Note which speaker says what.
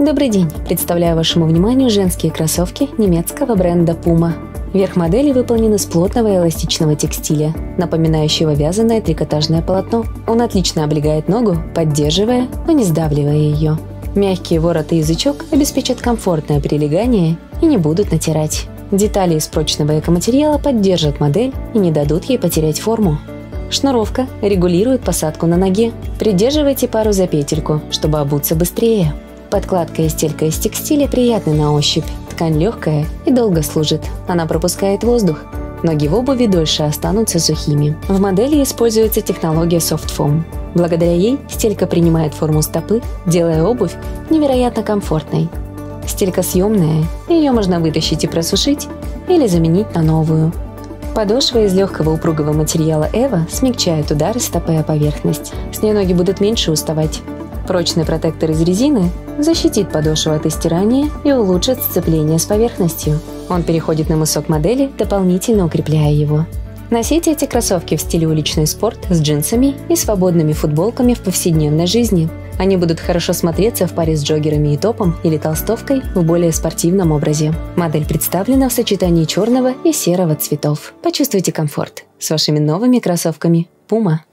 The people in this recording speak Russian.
Speaker 1: Добрый день! Представляю вашему вниманию женские кроссовки немецкого бренда Puma. Верх модели выполнен из плотного и эластичного текстиля, напоминающего вязаное трикотажное полотно. Он отлично облегает ногу, поддерживая, но не сдавливая ее. Мягкие ворот и язычок обеспечат комфортное прилегание и не будут натирать. Детали из прочного экоматериала поддержат модель и не дадут ей потерять форму. Шнуровка регулирует посадку на ноге. Придерживайте пару за петельку, чтобы обуться быстрее. Подкладка и стелька из текстиля приятны на ощупь. Ткань легкая и долго служит. Она пропускает воздух. Ноги в обуви дольше останутся сухими. В модели используется технология Soft Foam. Благодаря ей стелька принимает форму стопы, делая обувь невероятно комфортной. Стелька съемная, ее можно вытащить и просушить или заменить на новую. Подошва из легкого упругого материала Эва смягчает удары стопы о поверхность. С ней ноги будут меньше уставать. Прочный протектор из резины защитит подошву от истирания и улучшит сцепление с поверхностью. Он переходит на мысок модели, дополнительно укрепляя его. Носите эти кроссовки в стиле уличный спорт с джинсами и свободными футболками в повседневной жизни. Они будут хорошо смотреться в паре с джоггерами и топом или толстовкой в более спортивном образе. Модель представлена в сочетании черного и серого цветов. Почувствуйте комфорт с вашими новыми кроссовками Puma.